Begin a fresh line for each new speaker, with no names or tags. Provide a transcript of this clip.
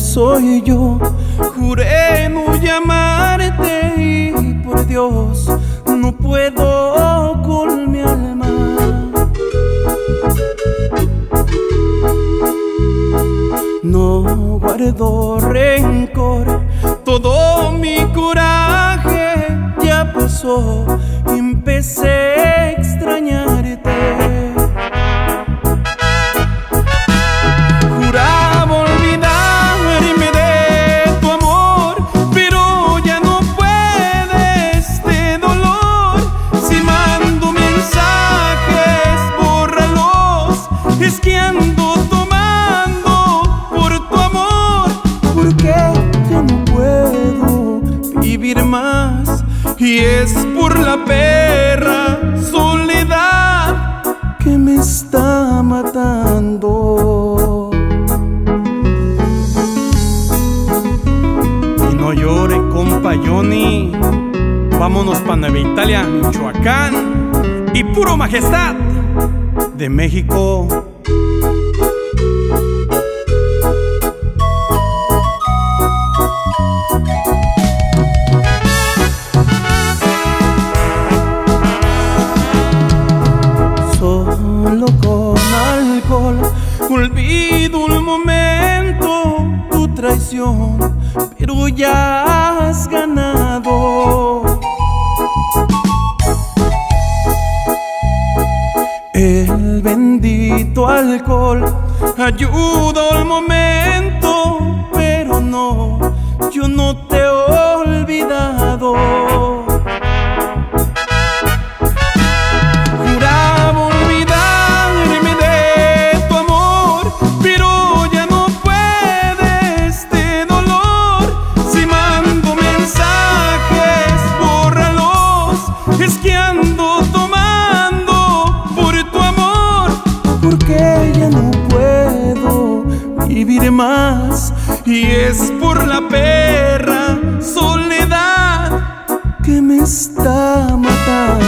soy yo. Juré no llamarte y por Dios no puedo con mi alma. No guardo rencor, todo mi coraje ya pasó y empecé a extrañarte. Juraba olvidarme de tu amor, pero ya no puede este dolor. Si mando mensajes, bórralos, es que ando tomando por tu amor, porque ya no puedo vivir más. Y es por la perra soledad que me está matando. Y no llore, compa Johnny. Vámonos pa' Nueva Italia, Michoacán y Puro Majestad de México. Solo con alcohol olvido un momento tu traición, pero ya has ganado. El bendito alcohol ayuda al momento, pero no, yo no te he olvidado. Porque ya no puedo vivir más, y es por la perra soledad que me está matando.